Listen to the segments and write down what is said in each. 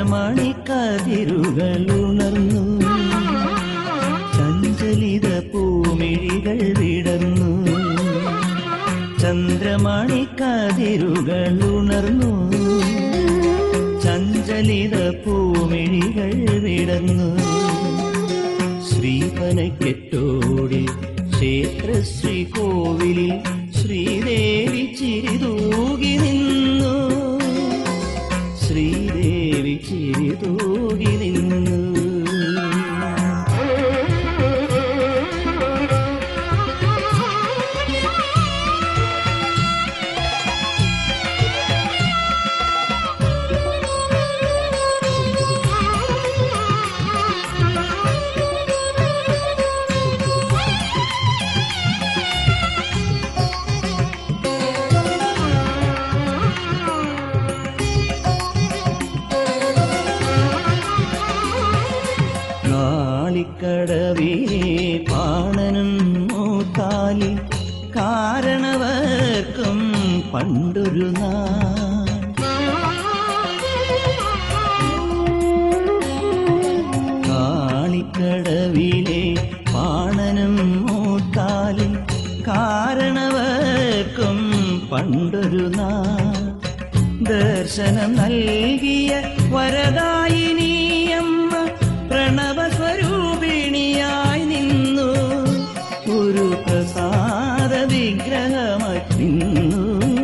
ചന്ദ്രമണിക്കതിരുകളുണർന്നു, ചഞ്ചലിത പൂമിഴികൾ വിടർന്നു. ചന്ദ്രമണിക്കതിരുകളുണർന്നു, ചഞ്ചലിത പൂമിഴികൾ വിടർന്നു. ശ്രീപനക്കെട്ടോടിൽ ക്ഷേത്രശ്രീകോവിലിൽ ശ്രീദേവി ചിരിതൂകി നിന്നു, ശ്രീദേവി ചിരിതൂകി നിന്നു. കാളിക്കടവിലെ പാണനും മൂത്താലി കാരണവർക്കും പണ്ടൊരു നാൾ. കാളിക്കടവിലെ പാണനും മൂത്താലി കാരണവർക്കും പണ്ടൊരു നാൾ. ദർശനം നൽകിയ വരദായിനിയമ്മ പ്രണവസ്വരൂപിണിയായി നിന്നു, ഒരു പ്രസാദ വിഗ്രഹമായി നിന്നു.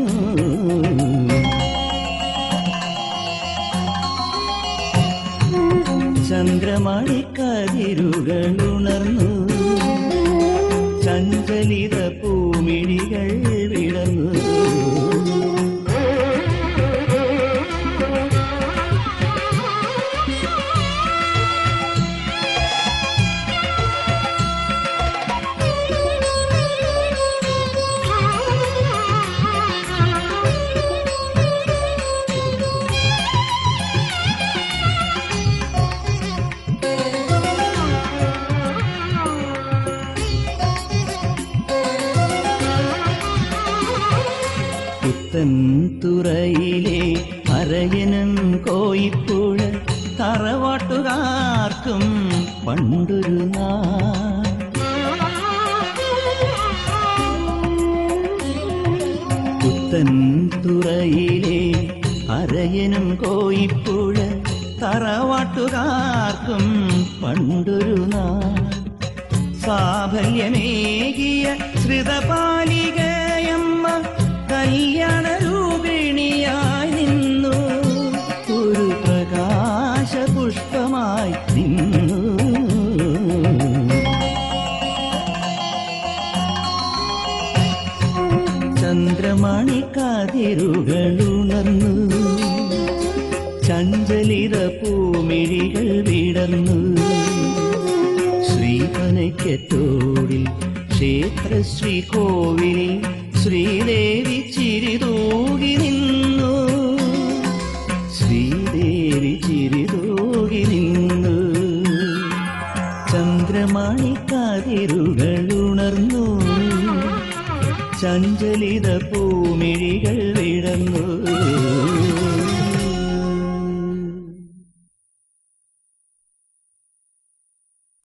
ചന്ദ്രമണിക്കതിരുകളുണർന്നു, ചഞ്ചലിത പൂമിഴികൾ വിടർന്നു. പുത്തൻതുറയിലെ അരയനും കോയിപ്പുഴ തറവാട്ടുകാർക്കും പണ്ടൊരു നാൾ. പുത്തൻതുറയിലെ അരയനും കോയിപ്പുഴ തറവാട്ടുകാർക്കും പണ്ടൊരു നാൾ. സാഫല്യമേകിയ ശ്രിതപാലികയമ്മ കല്യാണ രൂപിണിയായി നിന്നു, ഒരു പ്രകാശ പുഷ്പമായി നിന്നു. ചന്ദ്രമണിക്കതിരുകളുണർന്നു, ചഞ്ചലിത പൂമിഴികൾ വിടർന്നു. ശ്രീപനക്കെട്ടോടിൽ ക്ഷേത്രശ്രീകോവിലിൽ ശ്രീദേവി ചിരിതൂകി നിന്നു, ശ്രീദേവി ചിരിതൂകി നിന്നു. ചന്ദ്രമണിക്കതിരുകളുണർന്നു, ചഞ്ചലിത പൂമിഴികൾ വിടർന്നു.